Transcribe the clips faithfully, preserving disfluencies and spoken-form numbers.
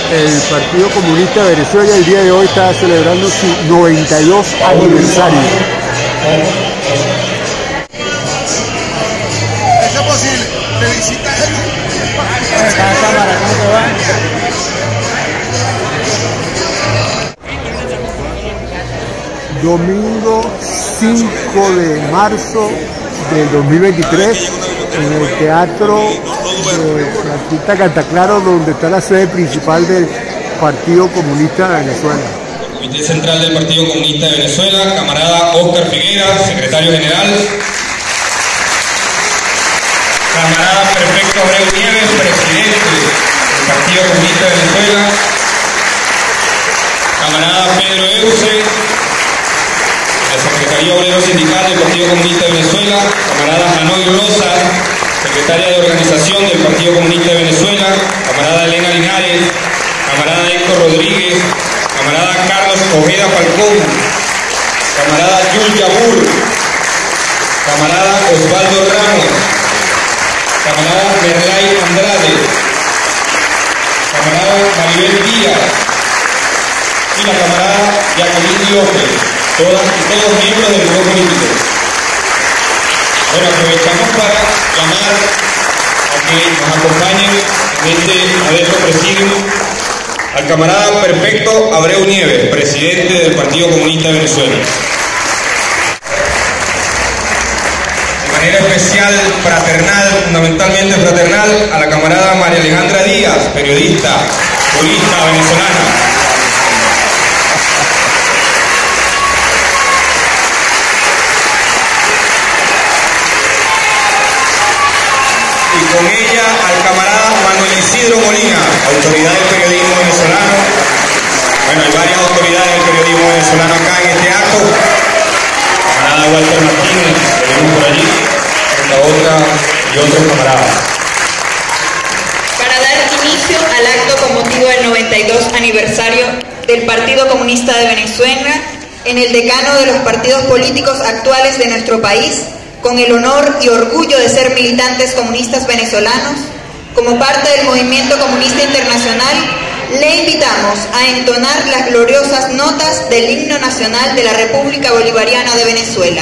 el Partido Comunista de Venezuela el día de hoy está celebrando su noventa y dos aniversario. ¿Es posible? Felicidades. Domingo cinco de marzo del dos mil veintitrés en el Teatro de Artista Cantaclaro, donde está la sede principal del Partido Comunista de Venezuela. Comité Central del Partido Comunista de Venezuela, camarada Óscar Figueras, secretario general. Camarada Perfecto Abreu Nieves, presidente del Partido Comunista de Venezuela. Camarada Pedro Euse, de la Secretaría Obrero Sindical del Partido Comunista de Venezuela. Camarada Hanoi Rosa, secretaria de Organización del Partido Comunista de Venezuela. Camarada Elena Linares. Camarada Héctor Rodríguez. Camarada Carlos Ojeda Falcón. Camarada Yul Yabur. Camarada Osvaldo Ramos. Camarada Merlay Andrade. Camarada Maribel Díaz. Y la camarada Jacqueline López. Todas y todos miembros del grupo político. Bueno, aprovechamos para llamar a que nos acompañen en este adentro presidium al camarada Perfecto Abreu Nieves, presidente del Partido Comunista de Venezuela. De manera especial, fraternal, fundamentalmente fraternal, a la camarada María Alejandra Díaz, periodista, jurista venezolana. Y con ella al camarada Manuel Isidro Molina, autoridad del periodismo venezolano. Bueno, hay varias autoridades del periodismo venezolano acá en este acto. Camarada Walter Martínez, que vemos por allí, esta otra y otros camaradas. Para dar inicio al acto con motivo del noventa y dos aniversario del Partido Comunista de Venezuela, en el decano de los partidos políticos actuales de nuestro país, con el honor y orgullo de ser militantes comunistas venezolanos, como parte del Movimiento Comunista Internacional, le invitamos a entonar las gloriosas notas del himno nacional de la República Bolivariana de Venezuela.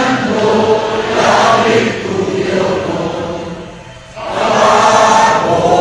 Oh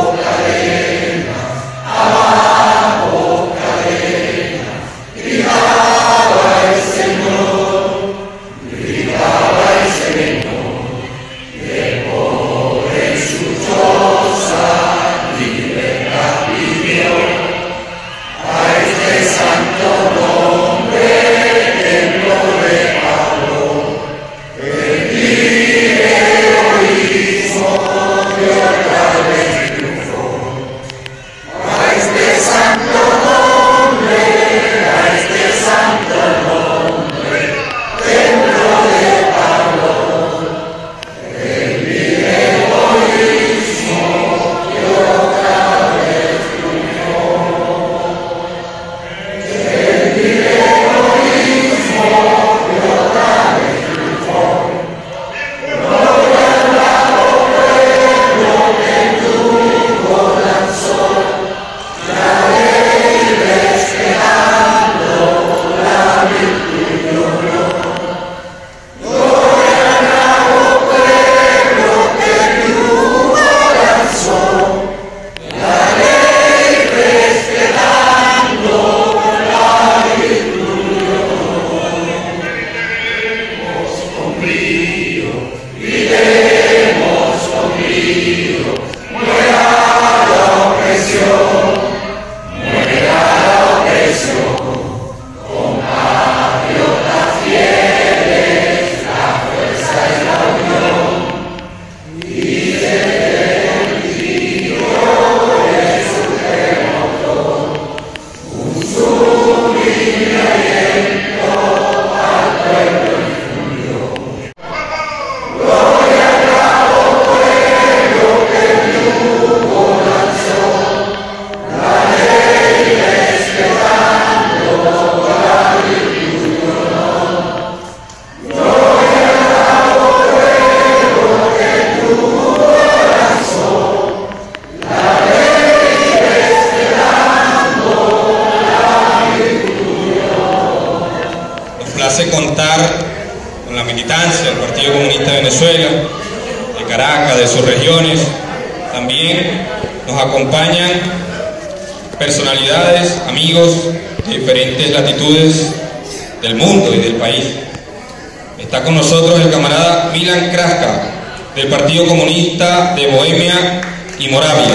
contar con la militancia del Partido Comunista de Venezuela, de Caracas, de sus regiones. También nos acompañan personalidades, amigos de diferentes latitudes del mundo y del país. Está con nosotros el camarada Milan Kraska, del Partido Comunista de Bohemia y Moravia.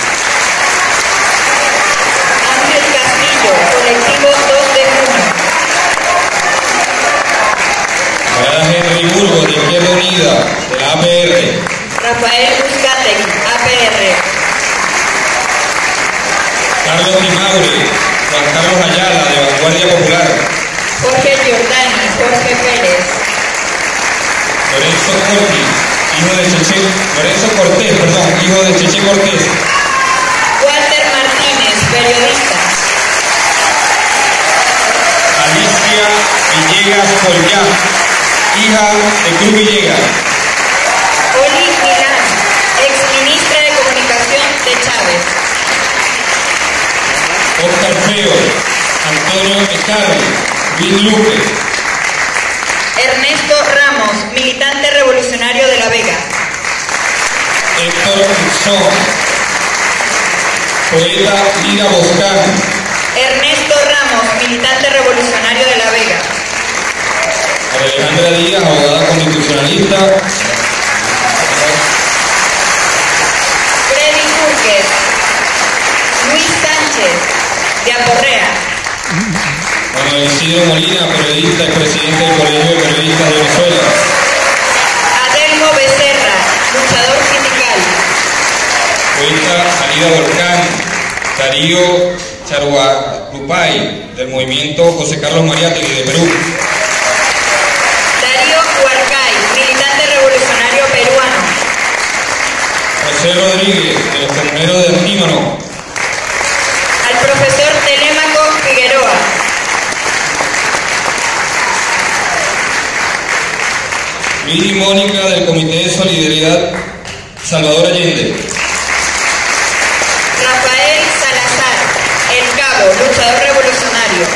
Ángel Castillo, colectivo dos de junio. Camarada Henry Burgos, de Izquierda Unida, de la A P R. Rafael Uzcategui, A P R. Carlos Timaure, Juan Carlos Ayala, de Vanguardia Popular. Jorge Giordani, Jorge Pérez. Lorenzo Cortés, hijo de Cheche, Lorenzo Cortés, perdón, hijo de Cheche Cortés. Walter Martínez, periodista. Alicia Villegas Collá, hija de Cruz Villegas. Oli Milán, exministra de Comunicación de Chávez. Oscar Feo, Antonio Ecarri, Luis Luque. Ernesto Ramos, militante revolucionario de La Vega. Héctor Uxón, poeta Lira Boscán. Ernesto Ramos, militante revolucionario de La Vega. Alejandra Díaz, abogada constitucionalista. Freddy Burgues. Luis Sánchez, de Aporrea. Manuel Isidro Molina, periodista y presidente del Colegio de Periodistas de Venezuela. Adelmo Becerra, luchador sindical. Poeta Alida Volcán. Darío Charuarupay, del movimiento José Carlos Mariátegui de Perú. Darío Huarcay, militante revolucionario peruano. José Rodríguez, de los comuneros de Antímano. Al profesor Telémaco Figueroa. Luis y Mónica, del Comité de Solidaridad Salvador Allende. Rafael Salazar, El Cabo, luchador revolucionario.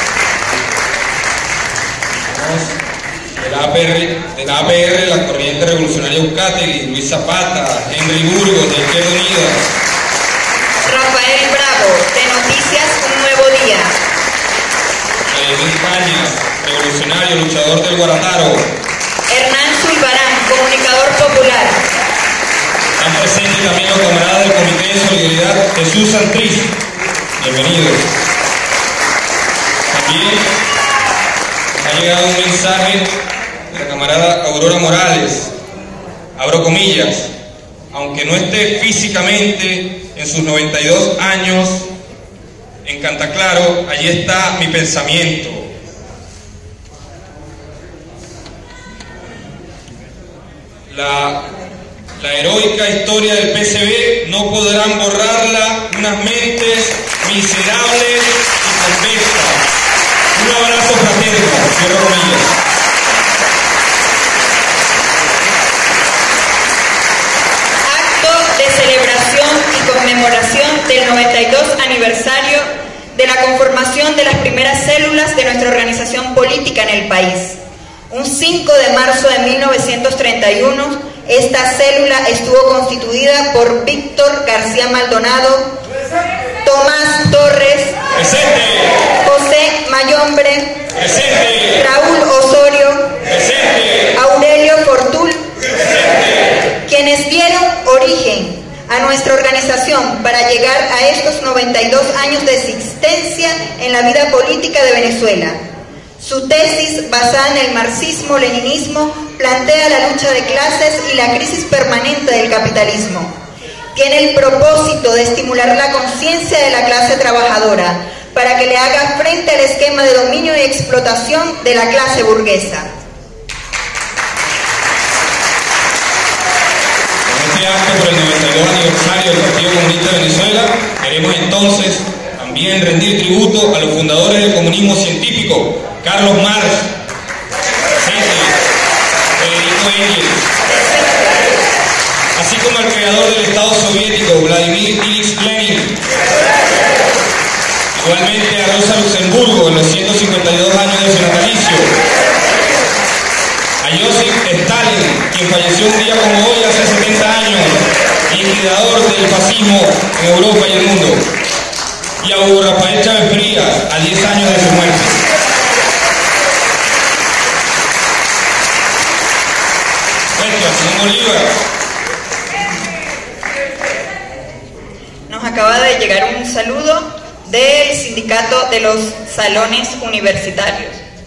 De la A P R, de la A P R, la Corriente Revolucionaria Uzcategui, Luis Zapata, Henry Burgos, de Izquierda Unida. Rafael Bravo, de Noticias Un Nuevo Día. Vladimir Cañas, revolucionario, luchador del Guarataro. Hernán Zulbarán, comunicador popular. Están presentes también los camaradas del Comité de Solidaridad Jesús Santriz. Bienvenidos. También ha llegado un mensaje de la camarada Aurora Morales. Abro comillas. Aunque no esté físicamente en sus noventa y dos años en Cantaclaro, allí está mi pensamiento. La, la heroica historia del P C B no podrán borrarla unas mentes miserables y convictas. Un abrazo fraterno, cierro comillas. Acto de celebración y conmemoración del noventa y dos aniversario de la conformación de las primeras células de nuestra organización política en el país. Un cinco de marzo de mil novecientos treinta y uno, esta célula estuvo constituida por Víctor García Maldonado, Tomás Torres, Presente. José Mayombre, Presente. Raúl Osorio, Presente. Aurelio Fortul, Presente. quienes dieron origen a nuestra organización para llegar a estos noventa y dos años de existencia en la vida política de Venezuela. Su tesis, basada en el marxismo-leninismo, plantea la lucha de clases y la crisis permanente del capitalismo. Tiene el propósito de estimular la conciencia de la clase trabajadora para que le haga frente al esquema de dominio y explotación de la clase burguesa. Con este acto por el noventa y dos aniversario del Partido Comunista de Venezuela, queremos entonces también rendir tributo a los fundadores del comunismo científico, Carlos Marx, Federico Engels, así como al creador del Estado soviético, Vladimir Ilich Lenin. Igualmente a Rosa Luxemburgo en los ciento cincuenta y dos años de su natalicio. Josip Stalin, quien falleció un día como hoy hace setenta años, liquidador del fascismo en Europa y el mundo, y a Hugo Rafael Chávez Frías, a diez años de su muerte. Nuestro Simón Bolívar. Nos acaba de llegar un saludo del Sindicato de los Salones Universitarios.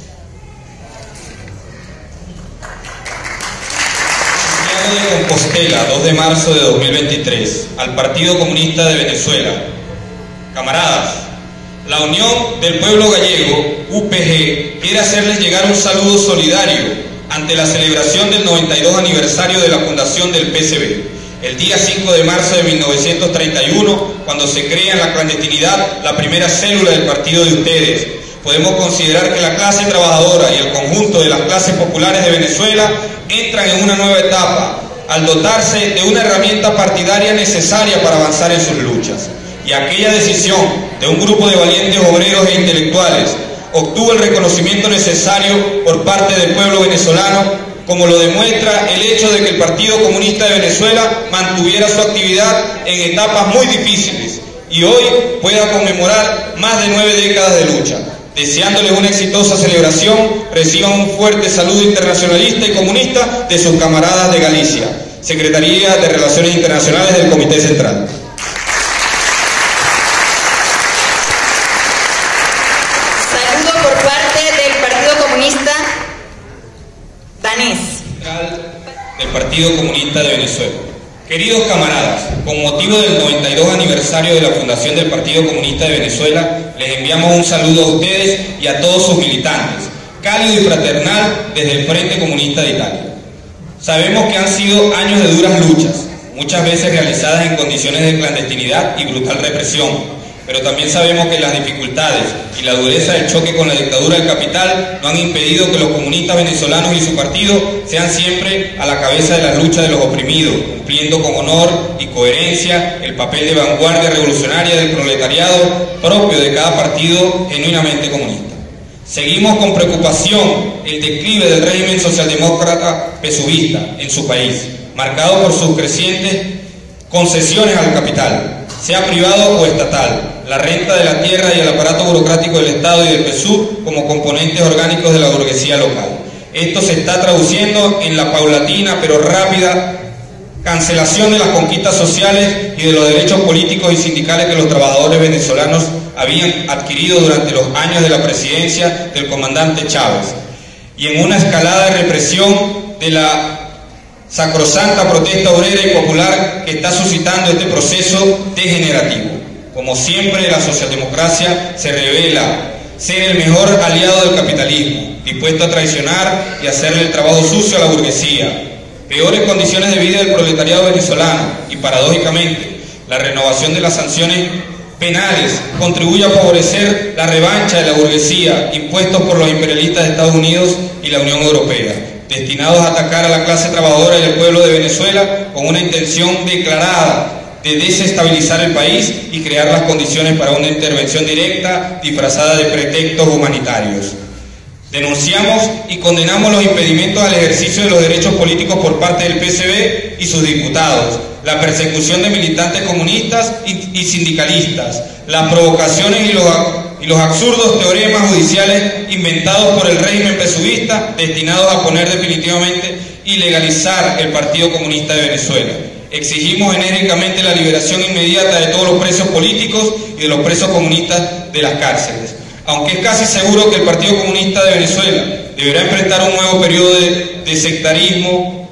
De Compostela, dos de marzo de dos mil veintitrés, al Partido Comunista de Venezuela. Camaradas, la Unión del Pueblo Gallego, U P G, quiere hacerles llegar un saludo solidario ante la celebración del noventa y dos aniversario de la fundación del P C B, el día cinco de marzo de mil novecientos treinta y uno, cuando se crea en la clandestinidad la primera célula del partido de ustedes. Podemos considerar que la clase trabajadora y el conjunto de las clases populares de Venezuela entran en una nueva etapa al dotarse de una herramienta partidaria necesaria para avanzar en sus luchas. Y aquella decisión de un grupo de valientes obreros e intelectuales obtuvo el reconocimiento necesario por parte del pueblo venezolano, como lo demuestra el hecho de que el Partido Comunista de Venezuela mantuviera su actividad en etapas muy difíciles y hoy pueda conmemorar más de nueve décadas de lucha. Deseándoles una exitosa celebración, reciban un fuerte saludo internacionalista y comunista de sus camaradas de Galicia, Secretaría de Relaciones Internacionales del Comité Central. Saludo por parte del Partido Comunista danés. Del Partido Comunista de Venezuela. Queridos camaradas, con motivo del noventa y dos aniversario de la fundación del Partido Comunista de Venezuela, les enviamos un saludo a ustedes y a todos sus militantes, cálido y fraternal desde el Frente Comunista de Italia. Sabemos que han sido años de duras luchas, muchas veces realizadas en condiciones de clandestinidad y brutal represión, pero también sabemos que las dificultades y la dureza del choque con la dictadura del capital no han impedido que los comunistas venezolanos y su partido sean siempre a la cabeza de la lucha de los oprimidos, cumpliendo con honor y coherencia el papel de vanguardia revolucionaria del proletariado propio de cada partido genuinamente comunista. Seguimos con preocupación el declive del régimen socialdemócrata pesuvista en su país, marcado por sus crecientes concesiones al capital, sea privado o estatal, la renta de la tierra y el aparato burocrático del Estado y del P S U V como componentes orgánicos de la burguesía local. Esto se está traduciendo en la paulatina pero rápida cancelación de las conquistas sociales y de los derechos políticos y sindicales que los trabajadores venezolanos habían adquirido durante los años de la presidencia del comandante Chávez, y en una escalada de represión de la sacrosanta protesta obrera y popular que está suscitando este proceso degenerativo. Como siempre, la socialdemocracia se revela ser el mejor aliado del capitalismo, dispuesto a traicionar y hacerle el trabajo sucio a la burguesía. Peores condiciones de vida del proletariado venezolano y, paradójicamente, la renovación de las sanciones penales contribuye a favorecer la revancha de la burguesía impuestos por los imperialistas de Estados Unidos y la Unión Europea, destinados a atacar a la clase trabajadora y al pueblo de Venezuela con una intención declarada de desestabilizar el país y crear las condiciones para una intervención directa disfrazada de pretextos humanitarios. Denunciamos y condenamos los impedimentos al ejercicio de los derechos políticos por parte del P C B y sus diputados, la persecución de militantes comunistas y, y sindicalistas, las provocaciones y los, y los absurdos teoremas judiciales inventados por el régimen pesuvista destinados a poner definitivamente y legalizar el Partido Comunista de Venezuela. Exigimos enérgicamente la liberación inmediata de todos los presos políticos y de los presos comunistas de las cárceles. Aunque es casi seguro que el Partido Comunista de Venezuela deberá enfrentar un nuevo periodo de, de sectarismo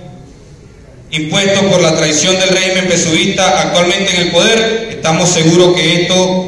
impuesto por la traición del régimen pesuvista actualmente en el poder, estamos seguros que esto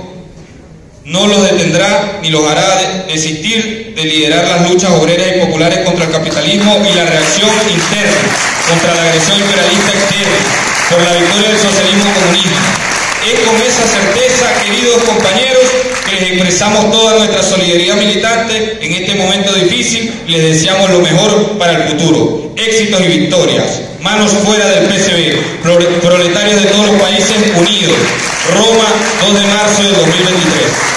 no los detendrá ni los hará desistir de liderar las luchas obreras y populares contra el capitalismo y la reacción interna contra la agresión imperialista externa por la victoria del socialismo comunista. Es con esa certeza, queridos compañeros, que les expresamos toda nuestra solidaridad militante en este momento difícil y les deseamos lo mejor para el futuro. Éxitos y victorias. Manos fuera del P C B. Proletarios de todos los países unidos. Roma, dos de marzo de dos mil veintitrés.